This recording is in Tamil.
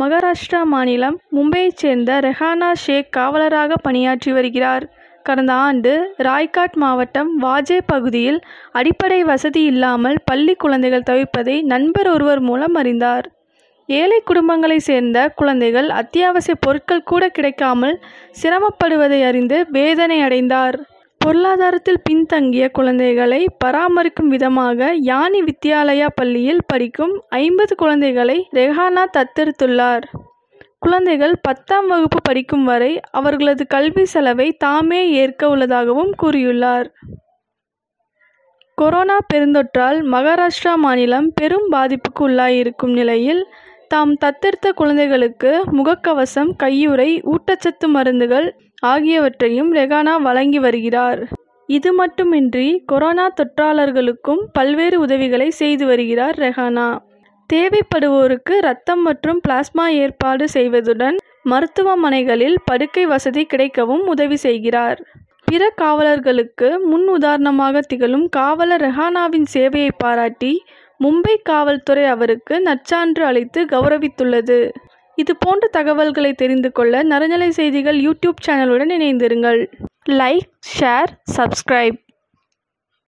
மகாராஷ்டிரா மாநிலம் மும்பையைச் சேர்ந்த ரெஹானா ஷேக் காவலராக பணியாற்றி வருகிறார். கடந்த ஆண்டு ராய்காட் மாவட்டம் வாஜே பகுதியில் அடிப்படை வசதி இல்லாமல் பள்ளி குழந்தைகள் தவிப்பதை நண்பர் ஒருவர் மூலம் அறிந்தார். ஏழை குடும்பங்களை சேர்ந்த குழந்தைகள் அத்தியாவசிய பொருட்கள் கூட கிடைக்காமல் சிரமப்படுவதை அறிந்து வேதனை அடைந்தார். பொருளாதாரத்தில் பின்தங்கிய குழந்தைகளை பராமரிக்கும் விதமாக யானி வித்யாலயா பள்ளியில் படிக்கும் 50 குழந்தைகளை ரெஹானா தத்தெடுத்துள்ளார். குழந்தைகள் 10ஆம் வகுப்பு படிக்கும் வரை அவர்களது கல்வி செலவை தாமே ஏற்க உள்ளதாகவும் கூறியுள்ளார். கொரோனா பெருந்தொற்றால் மகாராஷ்டிரா மாநிலம் பெரும் பாதிப்புக்கு உள்ளாயிருக்கும் நிலையில் தாம் தத்தெடுத்த குழந்தைகளுக்கு முகக்கவசம், கையுறை, ஊட்டச்சத்து மருந்துகள் ஆகியவற்றையும் ரெஹானா வழங்கி வருகிறார். இது மட்டுமின்றி கொரோனா தொற்றாளர்களுக்கும் பல்வேறு உதவிகளை செய்து வருகிறார் ரெஹானா. தேவைப்படுவோருக்கு இரத்தம் மற்றும் பிளாஸ்மா ஏற்பாடு செய்வதுடன் மருத்துவமனைகளில் படுக்கை வசதி கிடைக்கவும் உதவி செய்கிறார். பிற காவலர்களுக்கு முன் உதாரணமாக திகழும் காவலர் ரெஹானாவின் சேவையை பாராட்டி மும்பை காவல்துறை அவருக்கு நற்சான்று அளித்து கௌரவித்துள்ளது. இது போன்ற தகவல்களை தெரிந்து கொள்ள நரஞ்சலை செய்திகள் யூடியூப் சேனலுடன் இணைந்திருங்கள். Like, share, subscribe.